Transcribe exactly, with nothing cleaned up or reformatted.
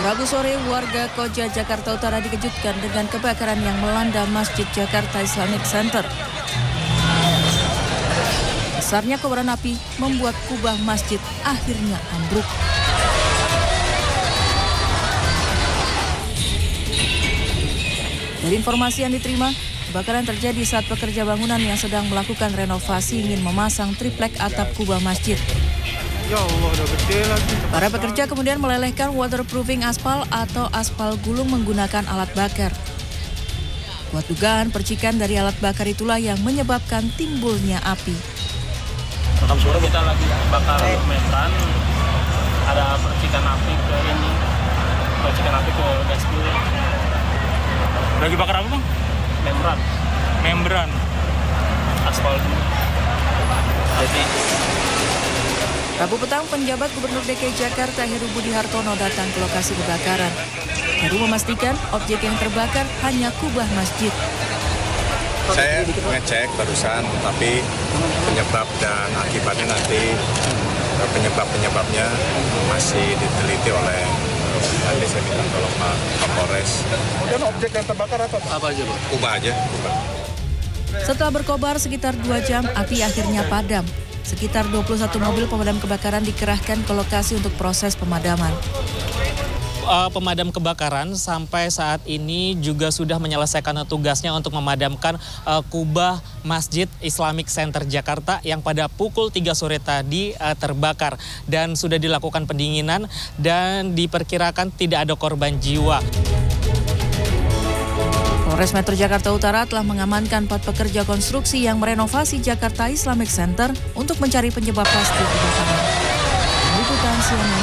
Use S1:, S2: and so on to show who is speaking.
S1: Rabu sore, warga Koja, Jakarta Utara dikejutkan dengan kebakaran yang melanda Masjid Jakarta Islamic Center. Besarnya kobaran api membuat kubah masjid akhirnya ambruk. Dari informasi yang diterima, kebakaran terjadi saat pekerja bangunan yang sedang melakukan renovasi ingin memasang triplek atap kubah masjid.
S2: Ya Allah, udah gede lagi.
S1: Para pekerja kemudian melelehkan waterproofing aspal atau aspal gulung menggunakan alat bakar. Kuat dugaan percikan dari alat bakar itulah yang menyebabkan timbulnya api.
S3: Rekam suara kita lagi bakar membran, ada percikan api ke ini, percikan api ke dashboard.
S2: Lagi bakar apa, Bang?
S3: Membran,
S2: Membran.
S3: aspal dulu. Jadi
S1: Rabu petang, penjabat Gubernur D K I Jakarta Heru Budi Hartono datang ke lokasi kebakaran. Heru memastikan objek yang terbakar hanya kubah masjid.
S4: Saya ngecek barusan, tapi penyebab dan akibatnya nanti penyebab-penyebabnya masih diteliti oleh nanti saya minta tolong Pak Kapolres.
S2: Dan objek yang terbakar apa, Pak?
S4: Apa aja, Pak? Kubah aja. Kubah.
S1: Setelah berkobar sekitar dua jam, api akhirnya padam. Sekitar dua puluh satu mobil pemadam kebakaran dikerahkan ke lokasi untuk proses pemadaman.
S5: Uh, pemadam kebakaran sampai saat ini juga sudah menyelesaikan tugasnya untuk memadamkan uh, kubah Masjid Islamic Center Jakarta yang pada pukul tiga sore tadi uh, terbakar dan sudah dilakukan pendinginan dan diperkirakan tidak ada korban jiwa.
S1: Polres Metro Jakarta Utara telah mengamankan empat pekerja konstruksi yang merenovasi Jakarta Islamic Center untuk mencari penyebab pasti kebakaran. Liputan C N N